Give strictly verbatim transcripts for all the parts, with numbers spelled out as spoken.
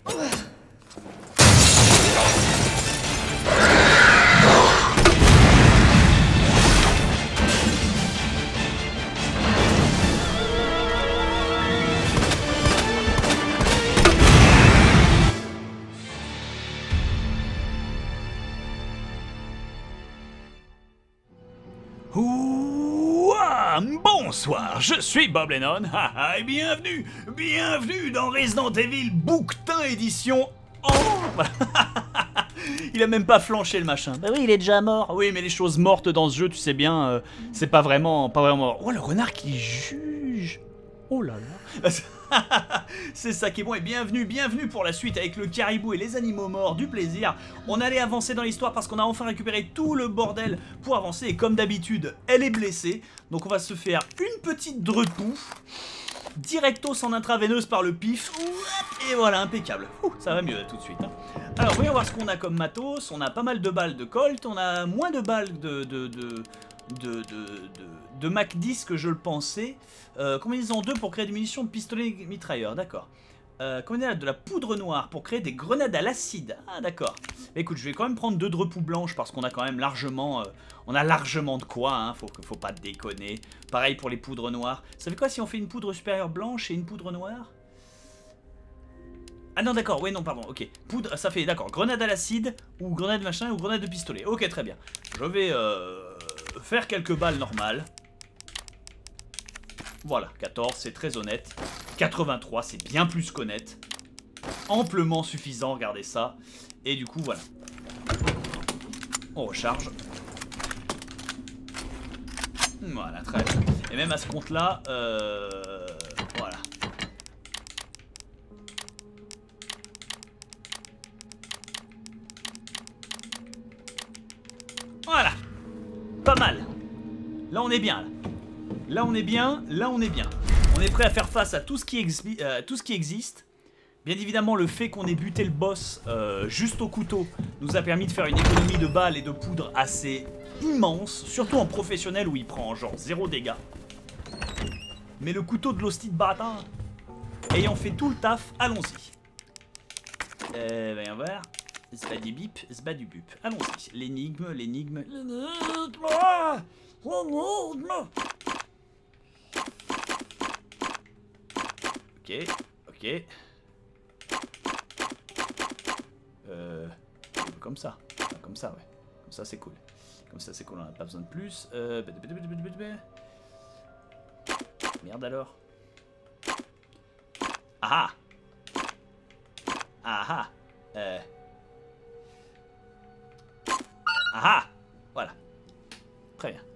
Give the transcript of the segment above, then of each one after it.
Ouah, bonsoir, je suis Bob Lennon, et bienvenue, bienvenue dans Resident Evil Bouquetin édition en... Il a même pas flanché le machin. Bah oui, il est déjà mort. Oui, mais les choses mortes dans ce jeu, tu sais bien, euh, c'est pas vraiment, pas vraiment mort. Oh, le renard qui juge. Oh là là. C'est ça qui est bon, et bienvenue, bienvenue pour la suite avec le caribou et les animaux morts, du plaisir. On allait avancer dans l'histoire parce qu'on a enfin récupéré tout le bordel pour avancer, et comme d'habitude, elle est blessée. Donc on va se faire une petite drepou, directos en intraveineuse par le pif, et voilà, impeccable. Ouh, ça va mieux là, tout de suite. Hein. Alors voyons voir ce qu'on a comme matos. On a pas mal de balles de Colt, on a moins de balles de... de, de de, de, de, de Mac dix que je le pensais. Euh, combinaison deux pour créer des munitions de pistolet mitrailleur, d'accord. Euh, combinaison de la poudre noire pour créer des grenades à l'acide. Ah d'accord. Écoute, je vais quand même prendre deux drepous blanches parce qu'on a quand même largement... Euh, on a largement de quoi, hein, faut, faut pas déconner. Pareil pour les poudres noires. Ça fait quoi si on fait une poudre supérieure blanche et une poudre noire? Ah non d'accord, ouais non pardon, ok. Poudre, ça fait d'accord, grenade à l'acide, ou grenade machin, ou grenade de pistolet. Ok, très bien. Je vais... Euh... faire quelques balles normales. Voilà, quatorze, c'est très honnête. quatre-vingt-trois, c'est bien plus qu'honnête. Amplement suffisant, regardez ça. Et du coup, voilà. On recharge. Voilà, très bien. Et même à ce compte-là, euh... voilà. Voilà. Pas mal. Là on est bien. Là. là on est bien. Là on est bien. On est prêt à faire face à tout ce qui, euh, tout ce qui existe. Bien évidemment, le fait qu'on ait buté le boss euh, juste au couteau nous a permis de faire une économie de balles et de poudre assez immense. Surtout en professionnel où il prend genre zéro dégâts. Mais le couteau de l'hostie de bâtard ayant fait tout le taf, allons-y. Euh, voyons voir. Zbadibip, zbadubup. Allons-y. L'énigme, l'énigme, l'énigme. L'énigme. Ok, ok. Euh, comme ça. Comme ça, ouais. Comme ça, c'est cool. Comme ça, c'est cool. On n'a pas besoin de plus. Euh... Merde alors. Ah ah. Ah euh... Ah ah. Voilà. Très bien.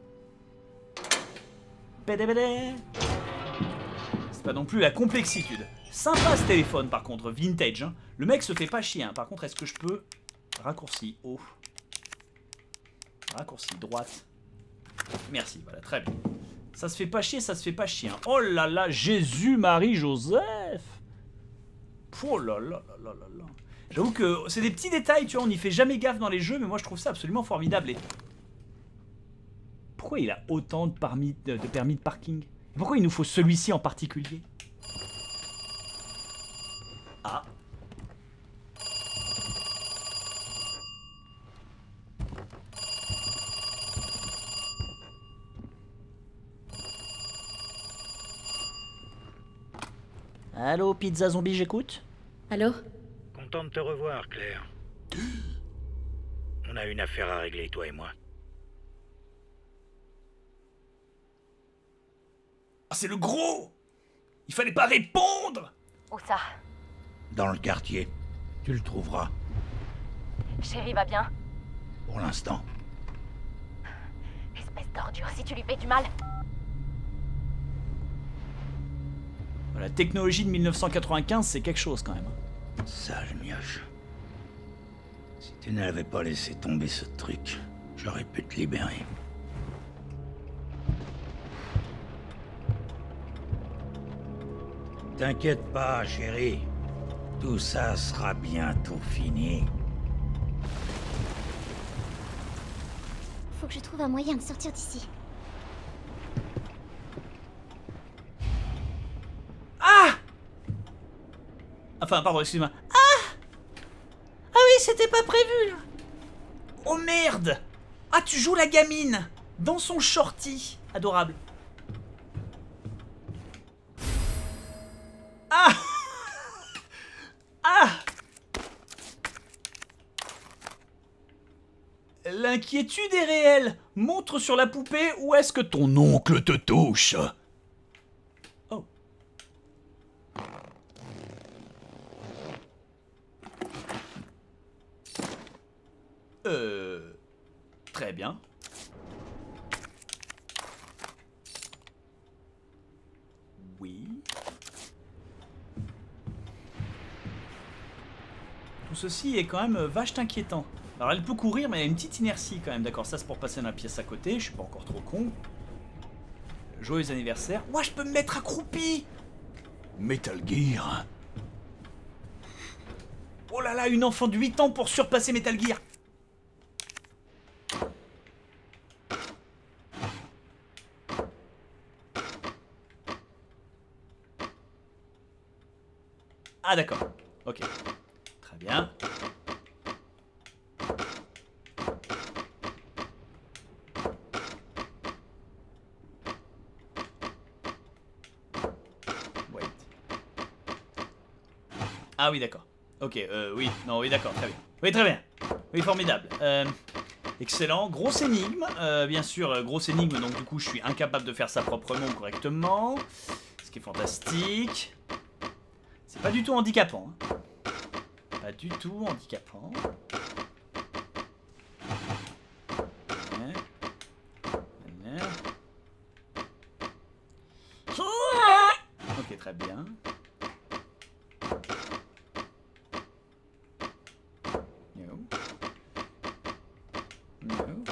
C'est pas non plus la complexitude. Sympa ce téléphone par contre, vintage. Hein. Le mec se fait pas chier. Hein. Par contre, est-ce que je peux... Raccourci haut. Raccourci droite. Merci, voilà, très bien. Ça se fait pas chier, ça se fait pas chier. Hein. Oh là là, Jésus, Marie, Joseph. Oh là là là là là là. J'avoue que c'est des petits détails, tu vois, on n'y fait jamais gaffe dans les jeux, mais moi je trouve ça absolument formidable. Et... Pourquoi il a autant de, permis de, de permis de parking? Pourquoi il nous faut celui-ci en particulier? Ah. Allô, pizza zombie, j'écoute. Allô? Content de te revoir, Claire. On a une affaire à régler, toi et moi. Ah, c'est le gros! Il fallait pas répondre! Où ça? Dans le quartier. Tu le trouveras. Chérie va bien? Pour l'instant. Espèce d'ordure, si tu lui fais du mal. La technologie de mille neuf cent quatre-vingt-quinze, c'est quelque chose quand même. Sage mioche. Si tu n'avais pas laissé tomber ce truc, j'aurais pu te libérer. T'inquiète pas, chérie. Tout ça sera bientôt fini. Faut que je trouve un moyen de sortir d'ici. Ah! Enfin, pardon, excuse-moi. Ah! c'était pas prévu là. Oh merde. Ah, tu joues la gamine dans son shorty. Adorable. Ah. Ah. L'inquiétude est réelle. Montre sur la poupée où est-ce que ton oncle te touche. Oh. Euh... Très bien. Oui. Tout ceci est quand même vache inquiétant. Alors elle peut courir mais elle a une petite inertie quand même. D'accord, ça c'est pour passer dans la pièce à côté. Je suis pas encore trop con. Joyeux anniversaire. Moi je peux me mettre accroupi. Metal Gear. Oh là là, une enfant de huit ans pour surpasser Metal Gear. Ah d'accord, ok. Très bien. Wait. Ah oui d'accord. Ok, euh, oui, non, oui d'accord, très bien. Oui, très bien. Oui, formidable. Euh, excellent. Grosse énigme. Euh, bien sûr, euh, grosse énigme, donc du coup je suis incapable de faire ça proprement ou correctement. Ce qui est fantastique. C'est pas du tout handicapant. Hein. Pas du tout handicapant. Ouais. Ouais. Ok, très bien. No. No.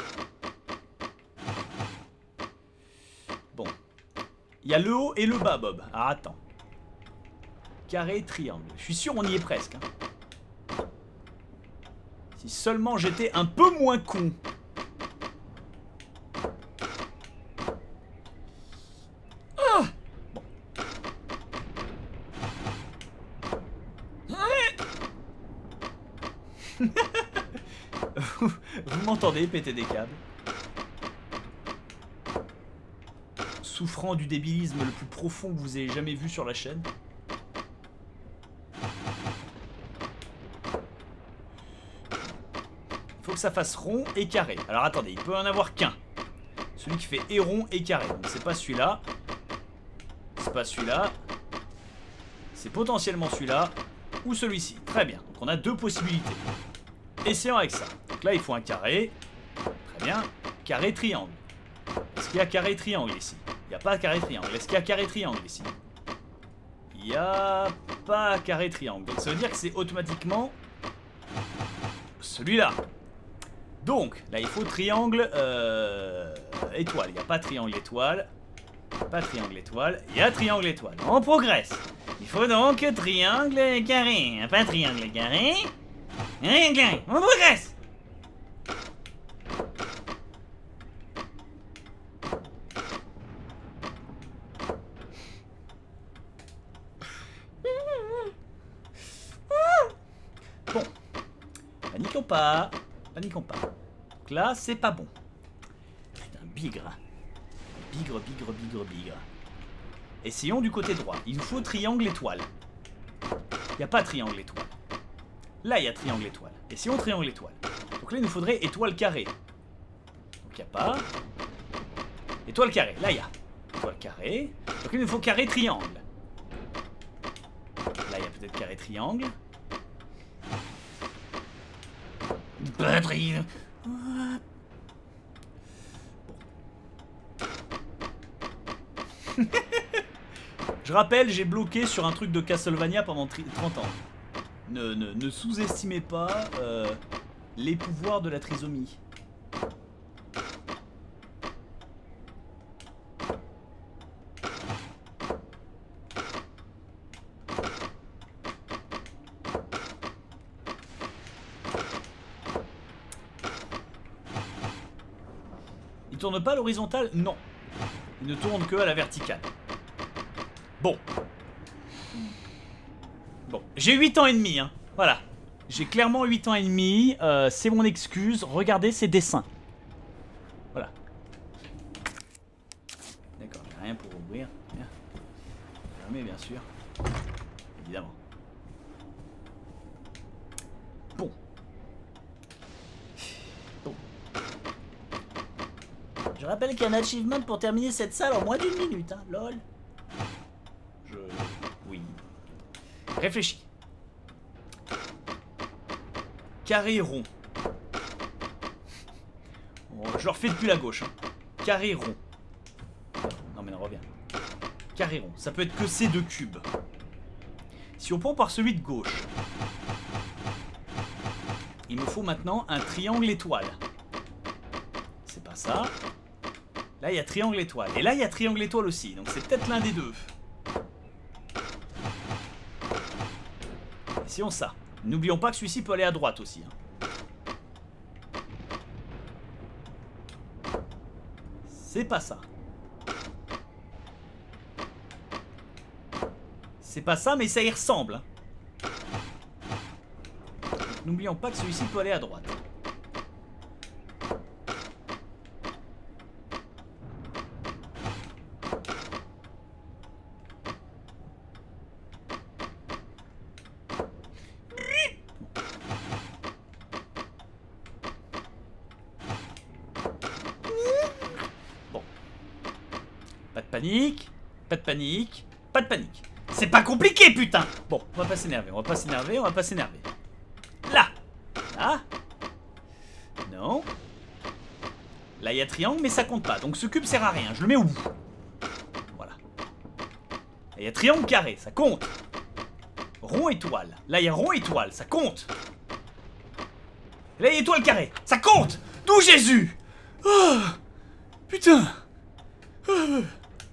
Bon. Il y a le haut et le bas, Bob. Alors attends. Carré, triangle. Je suis sûr on y est presque. Hein. Si seulement j'étais un peu moins con. Ah bon. vous vous m'entendez péter des câbles? Souffrant du débilisme le plus profond que vous ayez jamais vu sur la chaîne. Faut que ça fasse rond et carré. Alors attendez, il peut en avoir qu'un. Celui qui fait et rond et carré. Donc c'est pas celui-là. C'est pas celui-là. C'est potentiellement celui-là. Ou celui-ci. Très bien. Donc on a deux possibilités. Essayons avec ça. Donc là il faut un carré. Très bien. Carré triangle. Est-ce qu'il y a carré triangle ici? Il n'y a pas carré triangle. Est-ce qu'il y a carré triangle ici? Il n'y a pas carré triangle. Donc ça veut dire que c'est automatiquement celui-là. Donc, là, il faut triangle euh, étoile. Il n'y a pas triangle étoile. Pas triangle étoile. Il y a triangle étoile. On progresse. Il faut donc triangle carré. Pas triangle carré. Rien carré. On progresse. Bon. Paniquons pas. Paniquons pas. Donc là, c'est pas bon. Putain, bigre. Bigre, bigre, bigre, bigre. Essayons du côté droit. Il nous faut triangle étoile. Il n'y a pas triangle étoile. Là, il y a triangle étoile. Essayons triangle étoile. Donc là, il nous faudrait étoile carré. Donc il n'y a pas. Étoile carré. Là, il y a. Étoile carré. Donc là, il nous faut carré triangle. Là, il y a peut-être carré triangle. Batterie. Bon. Je rappelle, j'ai bloqué sur un truc de Castlevania pendant trente ans. Ne, ne, ne sous-estimez pas euh, les pouvoirs de la trisomie. Il tourne pas à l'horizontale? Non. Il ne tourne que à la verticale. Bon. Bon. J'ai huit ans et demi, hein. Voilà. J'ai clairement huit ans et demi, euh, c'est mon excuse, regardez ces dessins. Voilà. D'accord, j'ai rien pour ouvrir. Bien. Fermé bien sûr. Évidemment. Bon. Bon. Je rappelle qu'il y a un achievement pour terminer cette salle en moins d'une minute, hein, lol. Je... Oui. Réfléchis. Carré rond. Bon, je le refais depuis la gauche. Hein. Carré rond. Non mais non, reviens. Carré rond. Ça peut être que ces deux cubes. Si on prend par celui de gauche, il me faut maintenant un triangle étoile. C'est pas ça. Là, il y a triangle étoile. Et là, il y a triangle étoile aussi. Donc c'est peut-être l'un des deux. Essayons ça. N'oublions pas que celui-ci peut aller à droite aussi. Hein. C'est pas ça. C'est pas ça, mais ça y ressemble. Hein. N'oublions pas que celui-ci peut aller à droite. Panique, pas de panique, pas de panique. C'est pas compliqué, putain. Bon, on va pas s'énerver, on va pas s'énerver, on va pas s'énerver. Là, là. Non. Là, il y a triangle, mais ça compte pas. Donc ce cube sert à rien. Je le mets où? Voilà. Il y a triangle carré, ça compte. Rond étoile. Là, il y a rond étoile, ça compte. Là, il y a étoile carré, ça compte. D'où Jésus? Oh, putain. Oh.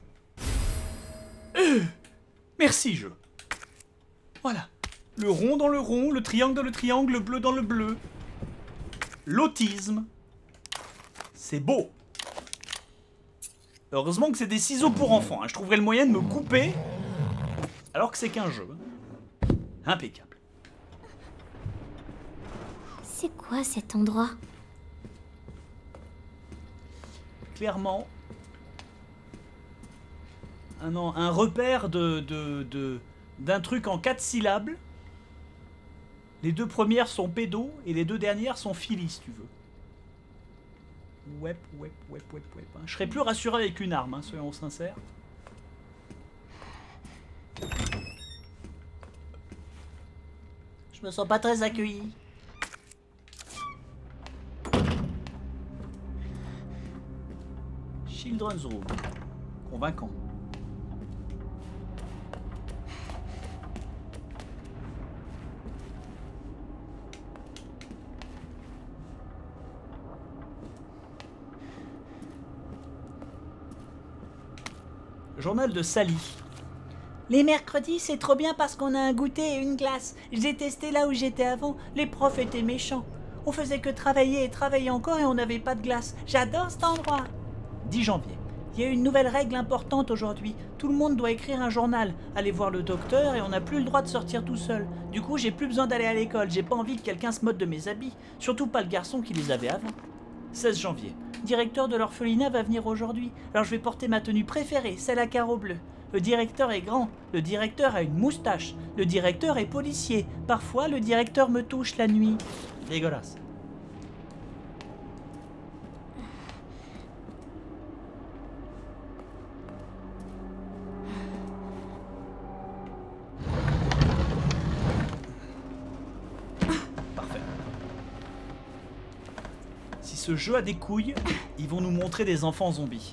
Euh, merci jeu. Voilà. Le rond dans le rond, le triangle dans le triangle, le bleu dans le bleu. L'autisme. C'est beau. Heureusement que c'est des ciseaux pour enfants. Hein. Je trouverais le moyen de me couper alors que c'est qu'un jeu. Impeccable. C'est quoi cet endroit? Clairement... Un, un repère de, de, de, d'un truc en quatre syllabes. Les deux premières sont pédo et les deux dernières sont Philly, si tu veux. Wep, wep, wep, wep, wep. Hein. Je serais plus rassuré avec une arme, hein, soyons sincères. Je me sens pas très accueilli. Children's Room. Convaincant. Journal de Sally. Les mercredis, c'est trop bien parce qu'on a un goûter et une glace. J'ai testé là où j'étais avant. Les profs étaient méchants. On faisait que travailler et travailler encore et on n'avait pas de glace. J'adore cet endroit. dix janvier. Il y a une nouvelle règle importante aujourd'hui. Tout le monde doit écrire un journal, aller voir le docteur et on n'a plus le droit de sortir tout seul. Du coup, j'ai plus besoin d'aller à l'école. J'ai pas envie que quelqu'un se moque de mes habits. Surtout pas le garçon qui les avait avant. seize janvier. Directeur de l'orphelinat va venir aujourd'hui. Alors je vais porter ma tenue préférée, celle à carreaux bleus. Le directeur est grand. Le directeur a une moustache. Le directeur est policier. Parfois, le directeur me touche la nuit. Dégueulasse. Ce jeu a des couilles, ils vont nous montrer des enfants zombies.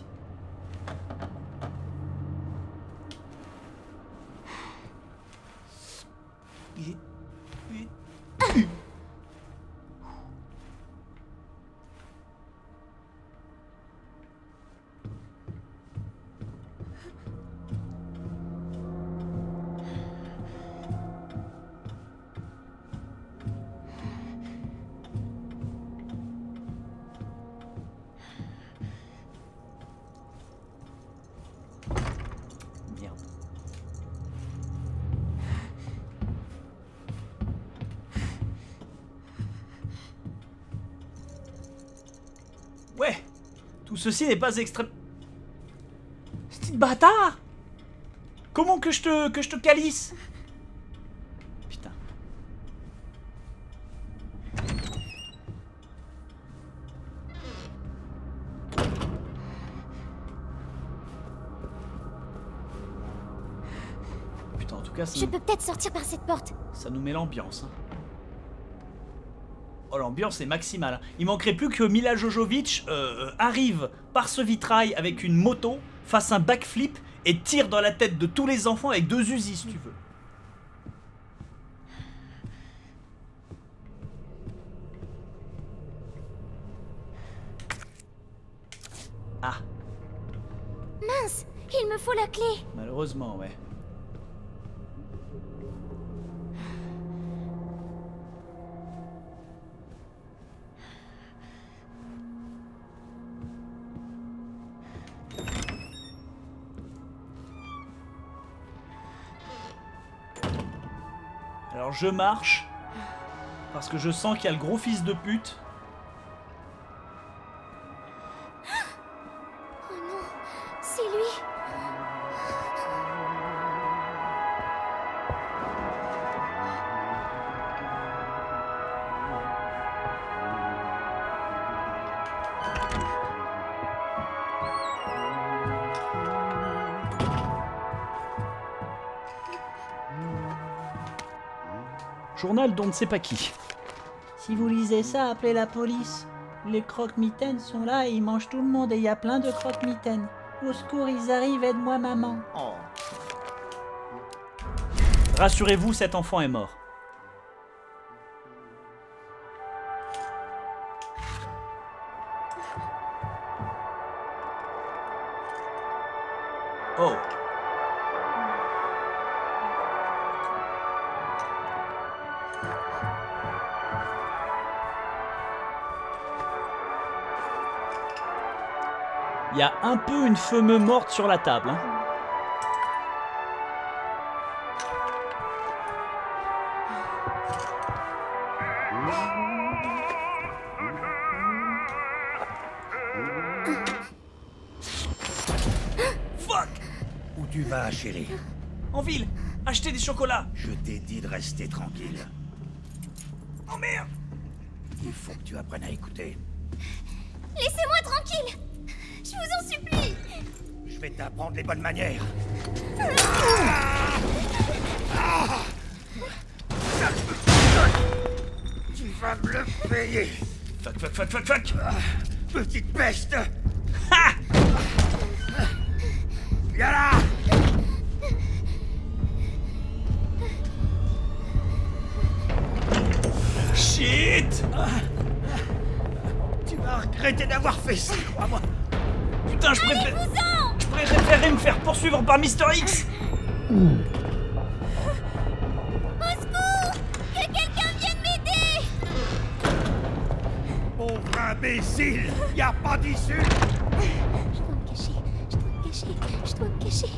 Tout ceci n'est pas extrême... Petit bâtard! Comment que je te... que je te calisse? Putain. Putain, en tout cas, ça, Je nous... peux peut-être sortir par cette porte. ça nous met l'ambiance. Hein. Oh, l'ambiance est maximale. Il manquerait plus que Mila Jovovich euh, arrive par ce vitrail avec une moto, fasse un backflip et tire dans la tête de tous les enfants avec deux Uzi si tu veux. Ah, Mince, il me faut la clé. malheureusement, ouais. Alors je marche parce que je sens qu'il y a le gros fils de pute. Oh non, c'est lui. Journal d'on ne sait pas qui. Si vous lisez ça, appelez la police. Les croque-mitaines sont là et ils mangent tout le monde et il y a plein de croque-mitaines. Au secours, ils arrivent, aide-moi maman. Oh. Rassurez-vous, cet enfant est mort. Oh. Il y a un peu une femme morte sur la table. Hein. Fuck! Où tu vas, chérie? En ville! Acheter des chocolats! Je t'ai dit de rester tranquille. Oh merde! Il faut que tu apprennes à écouter. Laissez-moi tranquille. Je vous en supplie. Je vais t'apprendre les bonnes manières. Tu vas me le payer, Fuck, fuck, fuck, fuck, fuck! petite peste. Ha! Viens là. Shit! Tu vas regretter d'avoir fait ça, crois-moi. Putain, je préfère... Je préférerais me faire poursuivre par Mister X! Au secours! Que quelqu'un vienne m'aider! Pauvre imbécile, y a pas d'issue. Je dois me cacher, je dois me cacher, je dois me cacher.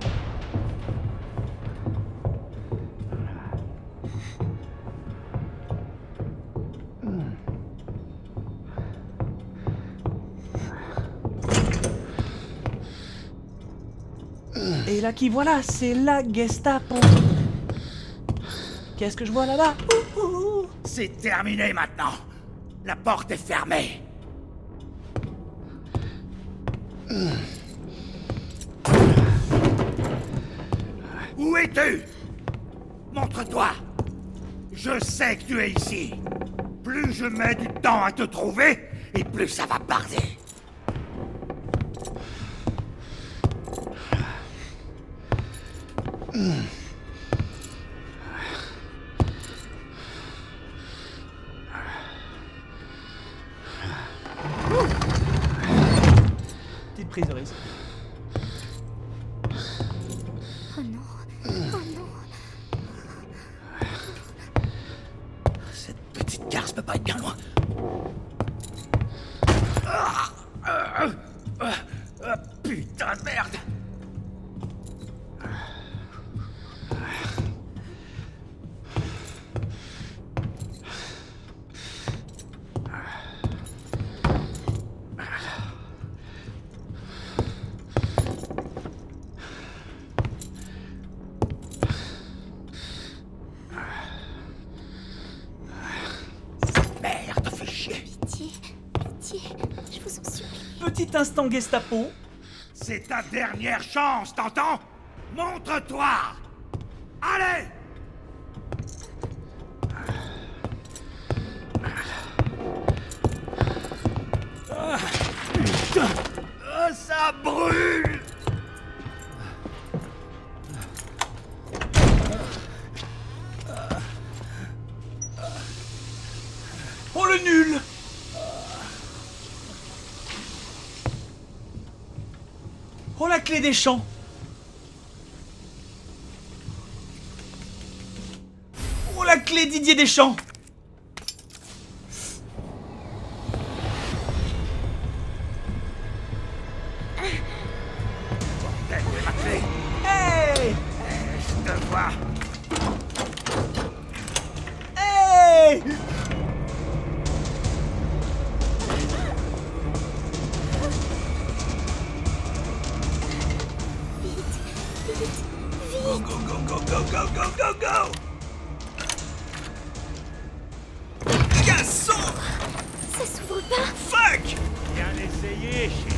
Et là qui voilà, c'est la Gestapo. Qu'est-ce que je vois là-bas? Ouh, ouh, ouh. C'est terminé maintenant. La porte est fermée. Où es-tu? Montre-toi. Je sais que tu es ici. Plus je mets du temps à te trouver, et plus ça va barder. Petite prise de risque. Oh non, oh non. Cette petite garce peut pas être bien loin. Putain de merde! petit instant Gestapo. C'est ta dernière chance, t'entends? Montre-toi! Allez! Ah, putain! Ah, ça brûle! Oh le nul! Oh la clé des champs! Oh la clé Didier Deschamps! Bordel, où est ma clé? Hey! Je te vois. Hey! Go, go, go, go, go, go, go, go, go! Gasson! Ça s'ouvre pas. Fuck! Bien essayé, chérie.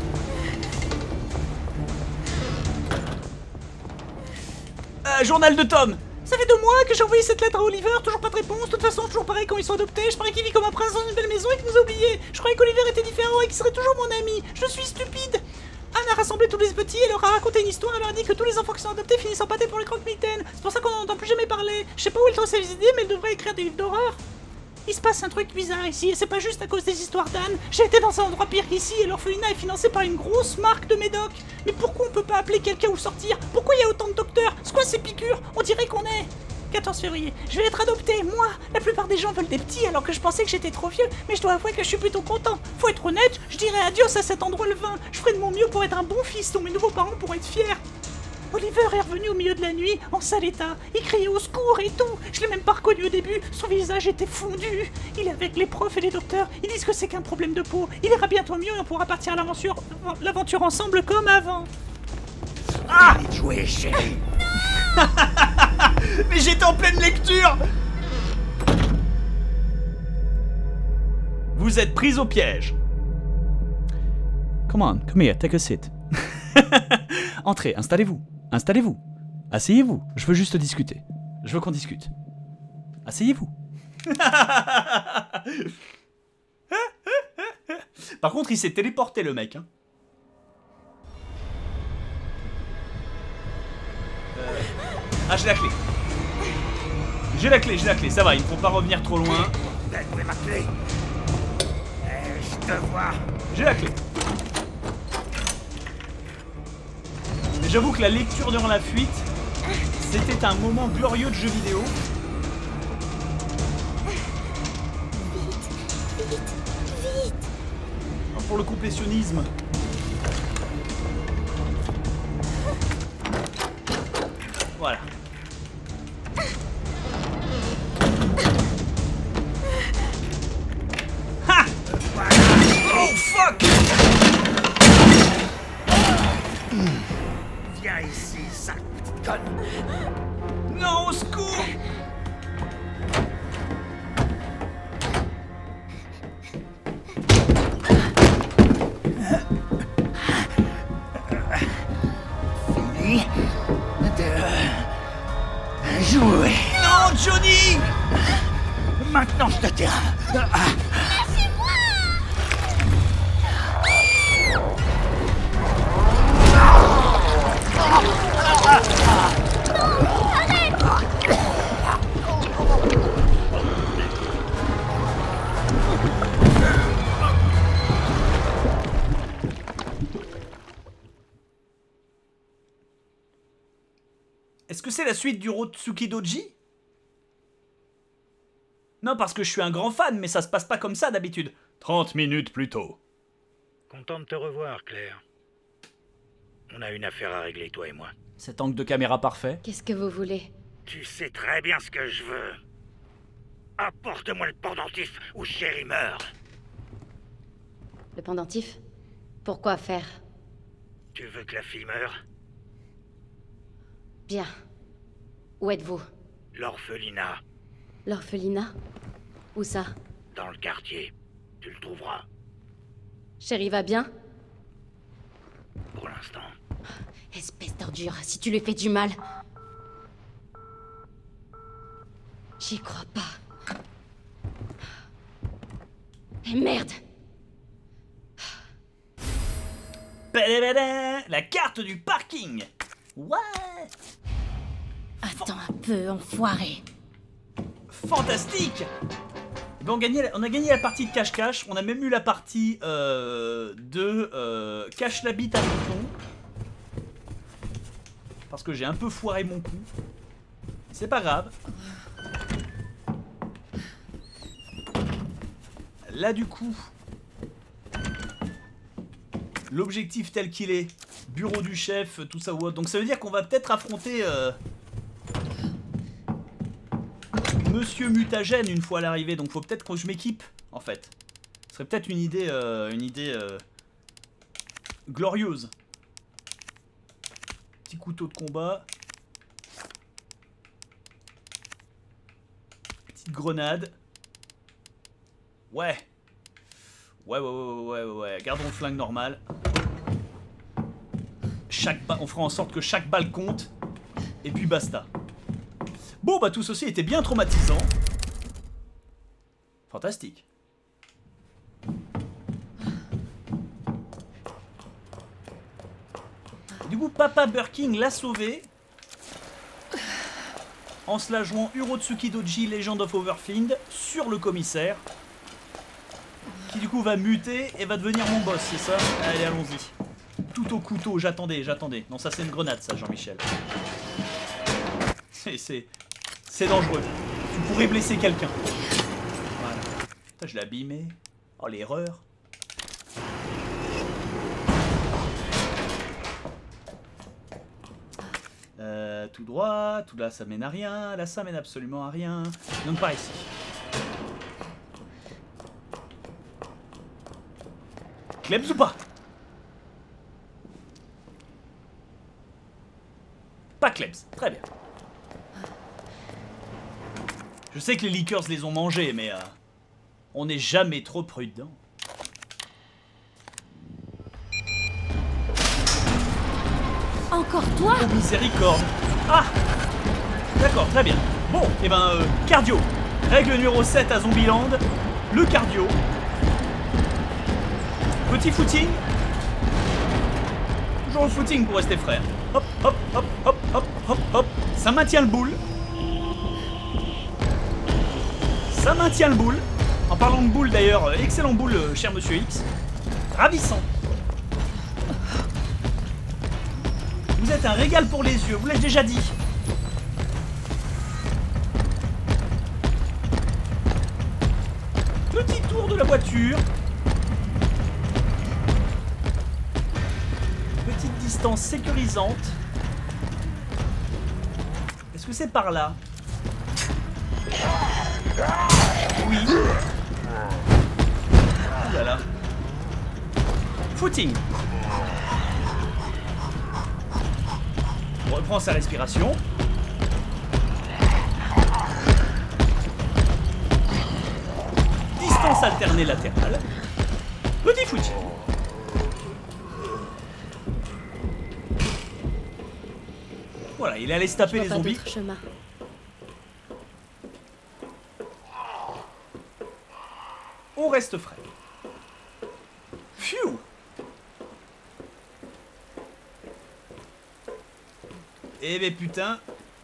Euh, journal de Tom! Ça fait deux mois que j'ai envoyé cette lettre à Oliver, toujours pas de réponse. De toute façon, toujours pareil quand ils sont adoptés. Je parie qu'il vit comme un prince dans une belle maison et qu'il nous a oubliés. Je croyais qu'Oliver était différent et qu'il serait toujours mon ami. Je suis stupide! Anne a rassemblé tous les petits et leur a raconté une histoire. Elle leur a dit que tous les enfants qui sont adoptés finissent en pâté pour les croque-mitaines. C'est pour ça qu'on n'en entend plus jamais parler. Je sais pas où elle trouve ses idées, mais elle devrait écrire des livres d'horreur. Il se passe un truc bizarre ici, et c'est pas juste à cause des histoires d'Anne. J'ai été dans un endroit pire qu'ici, et l'orphelinat est financé par une grosse marque de médoc. Mais pourquoi on peut pas appeler quelqu'un ou sortir? Pourquoi il y a autant de docteurs? C'est quoi ces piqûres? On dirait qu'on est... quatorze février. Je vais être adopté, moi. La plupart des gens veulent des petits alors que je pensais que j'étais trop vieux, mais je dois avouer que je suis plutôt content. Faut être honnête, je dirais adios à cet endroit le vin. Je ferai de mon mieux pour être un bon fils dont mes nouveaux parents pourraient être fiers. Oliver est revenu au milieu de la nuit, en sale état. Il criait au secours et tout. Je l'ai même pas reconnu au début. Son visage était fondu. Il est avec les profs et les docteurs. Ils disent que c'est qu'un problème de peau. Il ira bientôt mieux et on pourra partir à l'aventure, l'aventure ensemble comme avant. Ah! Allez jouer, chérie. Mais j'étais en pleine lecture. Vous êtes pris au piège. Come on, come here, take a seat. Entrez, installez-vous. Installez-vous. Asseyez-vous. Je veux juste discuter. Je veux qu'on discute. Asseyez-vous. Par contre, il s'est téléporté, le mec. Hein. Euh... Ah, j'ai la clé. J'ai la clé, j'ai la clé. Ça va, il ne faut pas revenir trop loin. Bordel, où est ma clé? Eh, je te vois. J'ai la clé. Mais j'avoue que la lecture durant la fuite, c'était un moment glorieux de jeu vidéo. Vite, vite, vite. Alors pour le complétionnisme. Voilà. Ha! Oh fuck! Viens ici, sale petite conne. Non, au secours! Fini de jouer. Non, Johnny! Maintenant, je te dirai. Est-ce que c'est la suite du Rotsuki Doji? Non, parce que je suis un grand fan, mais ça se passe pas comme ça d'habitude. trente minutes plus tôt. Content de te revoir, Claire. On a une affaire à régler, toi et moi. Cet angle de caméra parfait. Qu'est-ce que vous voulez? Tu sais très bien ce que je veux. Apporte-moi le pendentif ou Chérie meurt. Le pendentif? Pourquoi faire? Tu veux que la fille meure? Bien. Où êtes-vous? L'orphelinat, L'orphelinat? Où ça? dans le quartier. Tu le trouveras. Chérie va bien? pour l'instant. Espèce d'ordure, si tu lui fais du mal. J'y crois pas. Et merde! La carte du parking. Ouais. Attends un peu, enfoiré. Fantastique. Ben on, gagnait, on a gagné la partie de cache-cache. On a même eu la partie euh, de euh, cache la bite à tonton. Parce que j'ai un peu foiré mon coup. C'est pas grave. Là du coup, l'objectif tel qu'il est, bureau du chef, tout ça ou autre. Donc ça veut dire qu'on va peut-être affronter euh, Monsieur Mutagène une fois à l'arrivée. Donc faut peut-être que je m'équipe en fait. Ce serait peut-être une idée, euh, une idée euh, glorieuse. Petit couteau de combat. Petite grenade. Ouais. Ouais, ouais, ouais, ouais, ouais, ouais. Gardons le flingue normal. Chaque ba... On fera en sorte que chaque balle compte. Et puis basta. Bon, bah tout ceci était bien traumatisant. Fantastique. Et du coup, Papa Birking l'a sauvé. En se la jouant Urotsuki Doji, Legend of Overfiend, sur le commissaire. Qui du coup va muter et va devenir mon boss, c'est ça? Allez, allons-y. Tout au couteau, j'attendais, j'attendais. Non, ça c'est une grenade, ça, Jean-Michel. C'est... C'est dangereux. Tu pourrais blesser quelqu'un. Voilà. Putain, je l'ai abîmé. Oh, l'erreur. Euh, tout droit, tout là, ça mène à rien. Là, ça mène absolument à rien. Donc, par ici. Klebs ou pas? Pas Klebs, très bien. Je sais que les Lickers les ont mangés, mais euh, on n'est jamais trop prudent. Encore toi? Oh, miséricorde. Ah. D'accord, très bien. Bon, et eh ben, euh, cardio. Règle numéro sept à Zombieland. Le cardio. Petit footing. Toujours le footing pour rester frère. Hop, hop, hop, hop, hop, hop, hop. Ça maintient le boule. Ça maintient le boule. En parlant de boule d'ailleurs, excellent boule, cher Monsieur X. Ravissant. Vous êtes un régal pour les yeux, vous l'ai déjà dit. Petit tour de la voiture. Petite distance sécurisante. Est-ce que c'est par là? Oui. Oh là là. Footing. On reprend sa respiration. Distance alternée latérale. Petit footing. Voilà, il allait se taper les zombies. On reste frais. Phew. Eh ben putain.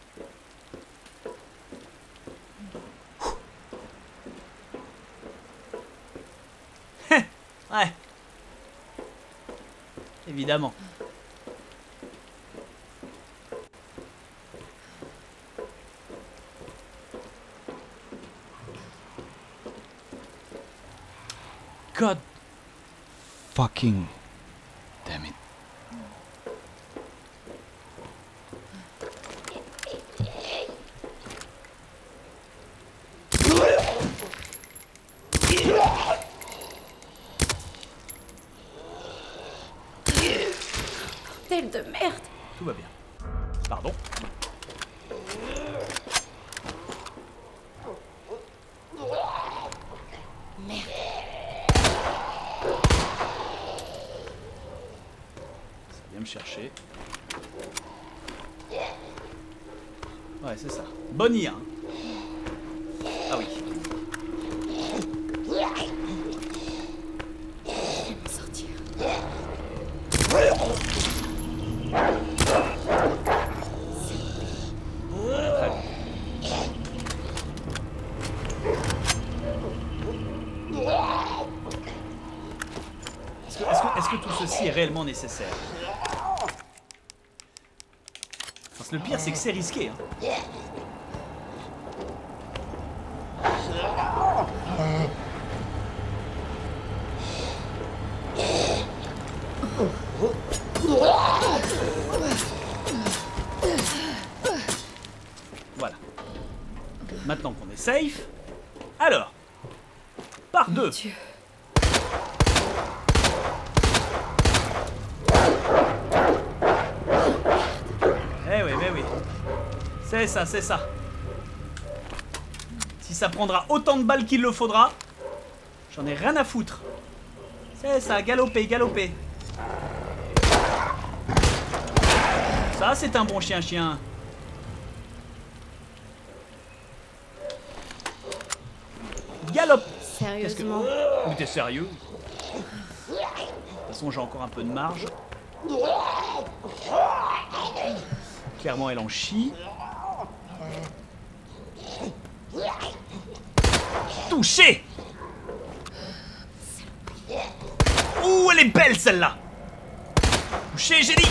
Ouais. Évidemment. God fucking damn it. Bordel de merde. Tout va bien. Pardon. chercher. Ouais, c'est ça. Bonne I A. Hein. Ah oui. Je vais m'en sortir. Est-ce que, est-ce que, est-ce que tout ceci est réellement nécessaire? Parce que le pire, c'est que c'est risqué. Hein. Voilà. Maintenant qu'on est safe, alors, par deux. Dieu. Eh oui, mais oui. C'est ça, c'est ça. Si ça prendra autant de balles qu'il le faudra, j'en ai rien à foutre. C'est ça, galoper, galoper. Ça, c'est un bon chien-chien. Galope. Sérieusement. Que... Mais t'es sérieux? De toute façon, j'ai encore un peu de marge. Clairement, elle en chie. Touché. Ouh, elle est belle celle-là. Touché, j'ai dit.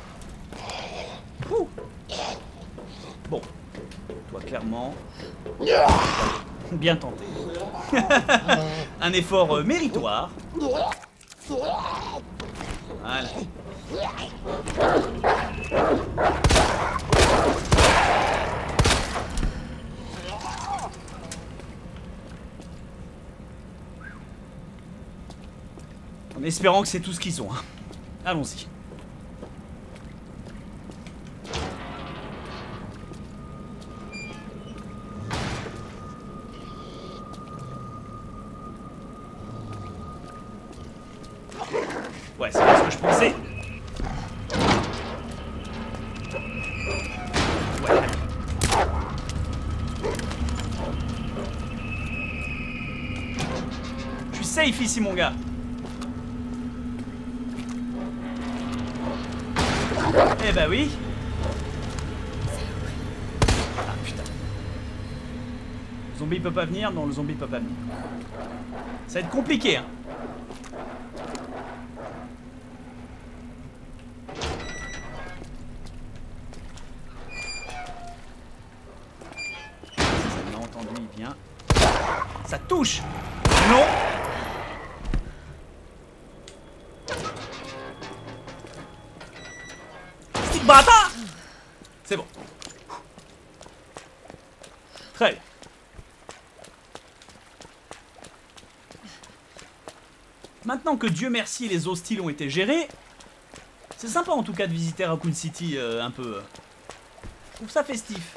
Ouh. Bon, toi clairement. Bien tenté. Un effort euh, méritoire. Voilà. En espérant que c'est tout ce qu'ils ont. Hein. Allons-y. Ouais, c'est pas ce que je pensais. Ouais. Je suis safe ici, mon gars. Eh bah oui. Ah putain. Le zombie peut pas venir? Non, le zombie peut pas venir. Ça va être compliqué, hein. Ça m'a entendu, il vient. Ça touche. Non. Bâtard! C'est bon. Très bien. Maintenant que Dieu merci les hostiles ont été gérés, c'est sympa en tout cas de visiter Raccoon City euh, un peu. Je trouve ça festif.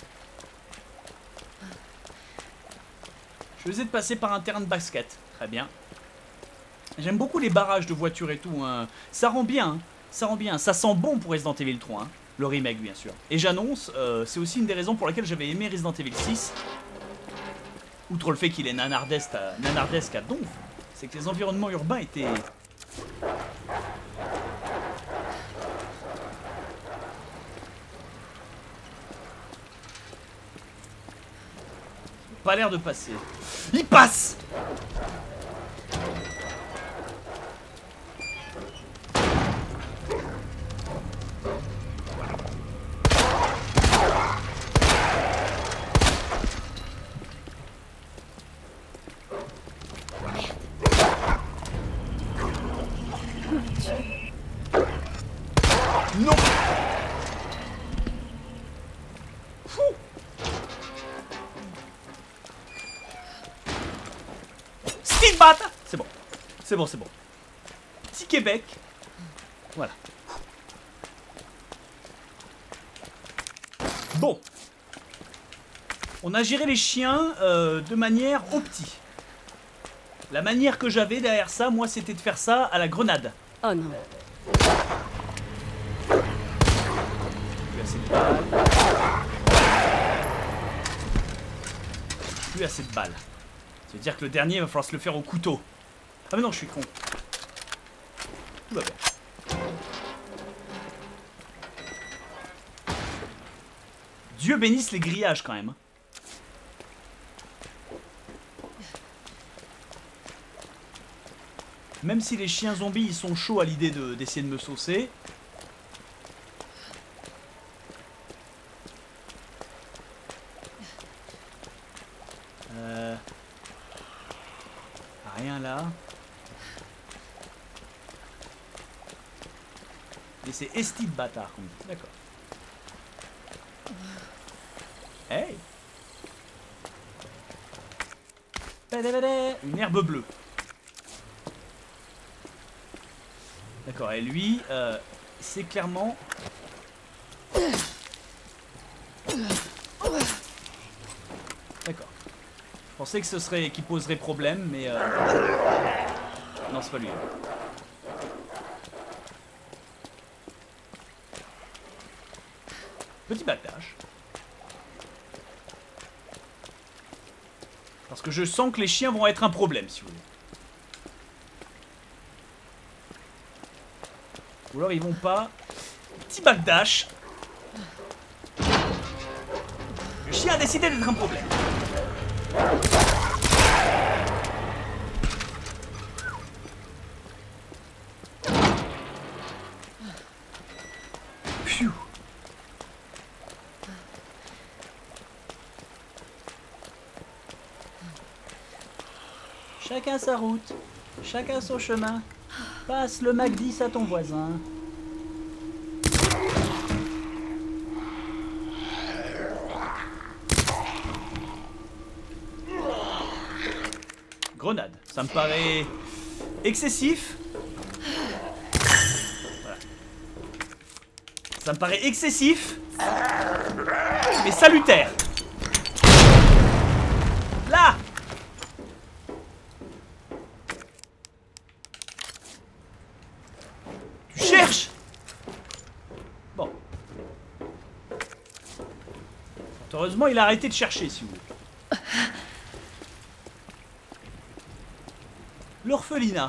Je vais essayer de passer par un terrain de basket. Très bien. J'aime beaucoup les barrages de voitures et tout. Hein. Ça rend bien. Hein. Ça rend bien. Ça sent bon pour Resident Evil trois. Hein. Le remake, bien sûr. Et j'annonce, euh, c'est aussi une des raisons pour laquelle j'avais aimé Resident Evil six. Outre le fait qu'il est nanardesque à, nanardesque à donf, c'est que les environnements urbains étaient... Pas l'air de passer. Il passe! Non. Fou. Steve Bat. C'est bon. C'est bon, c'est bon. Petit Québec. Voilà. Bon. On a géré les chiens euh, de manière optique. La manière que j'avais derrière ça, moi, c'était de faire ça à la grenade. Oh non. assez de balles. Plus assez de balles. Ça veut dire que le dernier, il va falloir se le faire au couteau. Ah mais non, je suis con. Tout va bien. Dieu bénisse les grillages quand même. Même si les chiens zombies ils sont chauds à l'idée de, d'essayer de me saucer. Euh... Rien là. Mais c'est esti de bâtard qu'on dit. D'accord. Hey! Une herbe bleue. D'accord, et lui, euh, c'est clairement... D'accord. Je pensais que ce serait... qu'il poserait problème, mais... Euh... Non, c'est pas lui. Petit battage. Parce que je sens que les chiens vont être un problème, si vous voulez. Ou alors ils vont pas. Petit backdash. Le chien a décidé d'être un problème. Pfiou. Chacun sa route, chacun son chemin. Passe le Mac dix à ton voisin. Grenade, ça me paraît excessif. Voilà. Ça me paraît excessif, mais salutaire. Là. Tu cherches. Bon. Heureusement, il a arrêté de chercher, si vous voulez. L'orphelinat.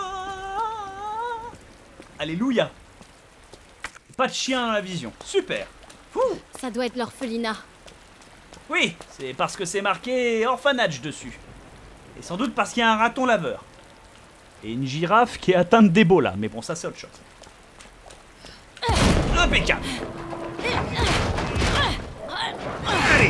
Alléluia. Pas de chien dans la vision. Super. Fou. Ça doit être l'orphelinat. Oui, c'est parce que c'est marqué orphanage dessus. Et sans doute parce qu'il y a un raton laveur. Et une girafe qui est atteinte d'Ebola. Mais bon, ça c'est autre chose. Impeccable. Allez.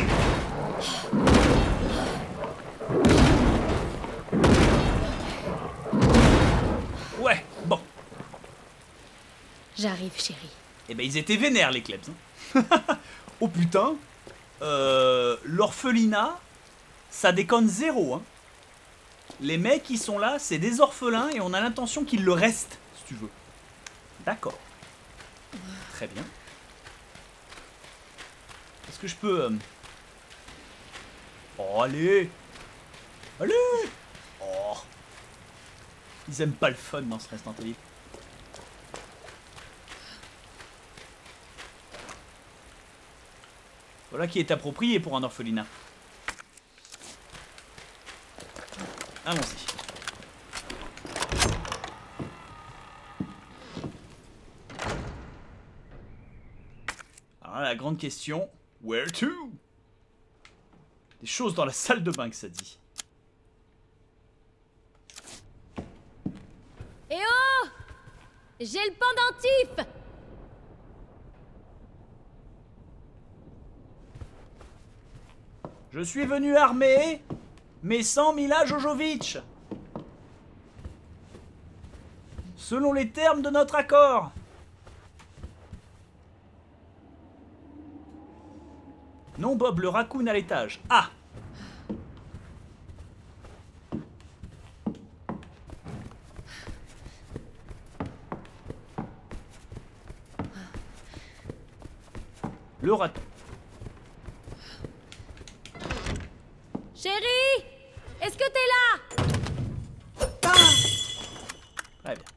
Ouais, bon. J'arrive, chérie. Eh ben, ils étaient vénères, les Klebs. Hein. Oh putain. Euh, L'orphelinat, ça déconne zéro. Hein. Les mecs qui sont là, c'est des orphelins et on a l'intention qu'ils le restent, si tu veux. D'accord. Très bien. Est-ce que je peux... Euh... Oh, allez. Allez. Oh. Ils aiment pas le fun dans ce Resident Evil. Voilà qui est approprié pour un orphelinat. Allons-y. Alors là, la grande question, where to? Des choses dans la salle de bain que ça dit. Eh oh! J'ai le pendentif! Je suis venu armé, mais sans Mila Jovovich. Selon les termes de notre accord. Non, Bob, le raccoon à l'étage. Ah! Le raton. Chérie! Est-ce que t'es là? Ah! Très bien.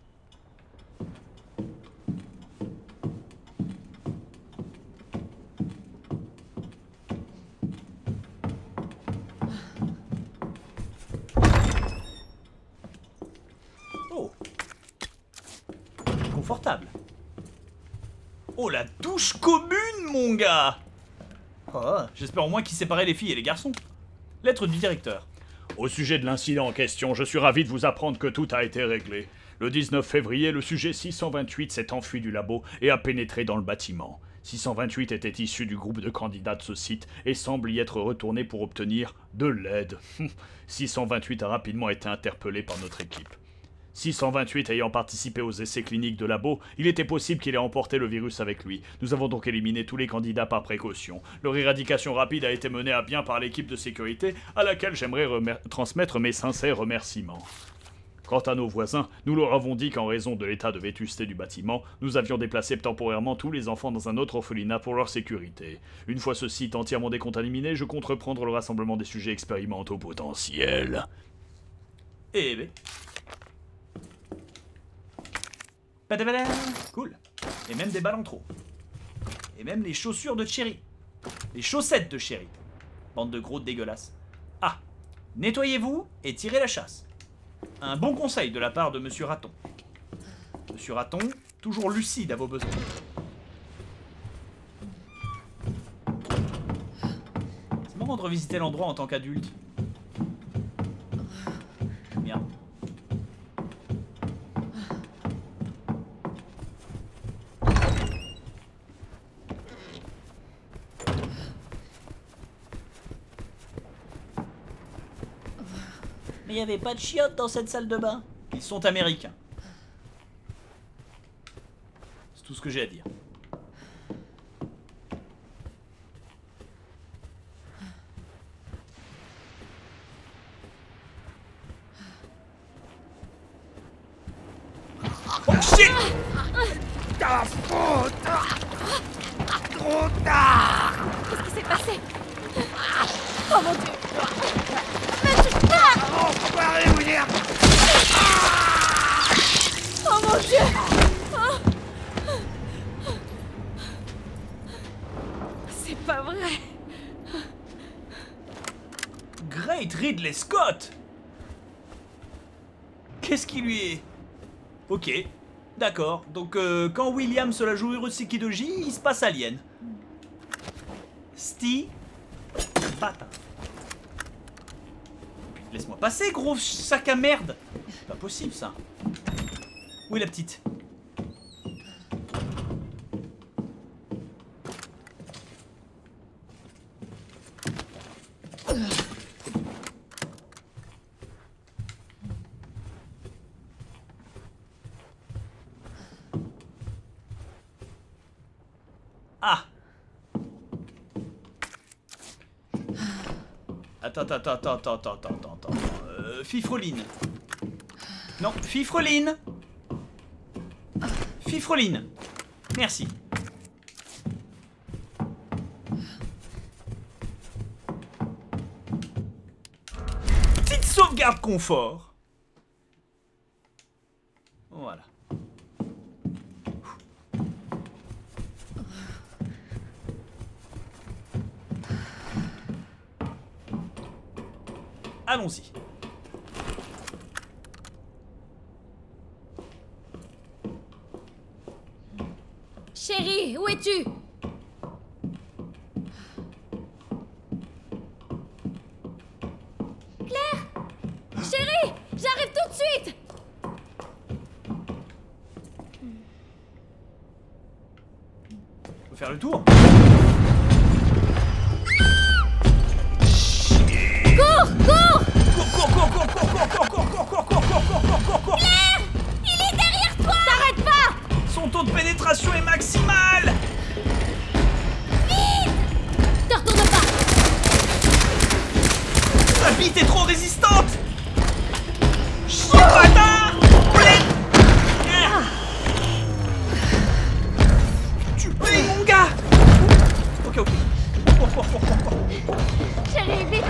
table. Oh, la douche commune, mon gars. Oh, j'espère au moins qu'il séparait les filles et les garçons. Lettre du directeur. Au sujet de l'incident en question, je suis ravi de vous apprendre que tout a été réglé. Le dix-neuf février, le sujet six cent vingt-huit s'est enfui du labo et a pénétré dans le bâtiment. six cent vingt-huit était issu du groupe de candidats de ce site et semble y être retourné pour obtenir de l'aide. six cent vingt-huit a rapidement été interpellé par notre équipe. six cent vingt-huit ayant participé aux essais cliniques de labo, il était possible qu'il ait emporté le virus avec lui. Nous avons donc éliminé tous les candidats par précaution. Leur éradication rapide a été menée à bien par l'équipe de sécurité, à laquelle j'aimerais transmettre mes sincères remerciements. Quant à nos voisins, nous leur avons dit qu'en raison de l'état de vétusté du bâtiment, nous avions déplacé temporairement tous les enfants dans un autre orphelinat pour leur sécurité. Une fois ce site entièrement décontaminé, je compte reprendre le rassemblement des sujets expérimentaux potentiels. Eh ben... Padabada. Cool. Et même des balles en trop. Et même les chaussures de Cherry. Les chaussettes de Cherry. Bande de gros dégueulasses. Ah. Nettoyez-vous et tirez la chasse. Un bon conseil de la part de Monsieur Raton. Monsieur Raton, toujours lucide à vos besoins. C'est marrant de revisiter l'endroit en tant qu'adulte. Bien. Mais il n'y avait pas de chiottes dans cette salle de bain. Ils sont américains. C'est tout ce que j'ai à dire. Oh shit! Ta faute! Trop tard! Qu'est-ce qui s'est passé? Oh mon dieu! Ne touche pas! Enfoiré, William! Oh mon dieu! Oh. C'est pas vrai! Great Ridley Scott! Qu'est-ce qui lui est... Ok, d'accord. Donc euh, quand William se la joue Hiroshiki-Doji, il se passe Alien. Sti... Bata. Laisse-moi passer, gros sac à merde! C'est pas possible, ça. Où est la petite? Ah! Attends, attends, attends, attends, attends, attends, attends, attends. Euh, Fifreline. Non, Fifreline. Fifreline. Merci. Petite sauvegarde confort. Voilà. Allons-y. Chérie, où es-tu? Claire? Chérie, j'arrive tout de suite! Faut faire le tour. Cours, cours! Cours, cours, cours, cours, cours, cours, cours, cours, cours, cours, cours, cours, cours, cours, cours. Claire! Il est derrière toi! T'arrêtes pas! Son taux de pénétration est maximal. Vite! Te retourne pas! Sa bite est trop résistante. Chien bâtard. Tu payes, mon gars. Ok, ok. Cours, cours, cours, cours, cours. Chérie, vite!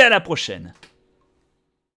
la prochaine.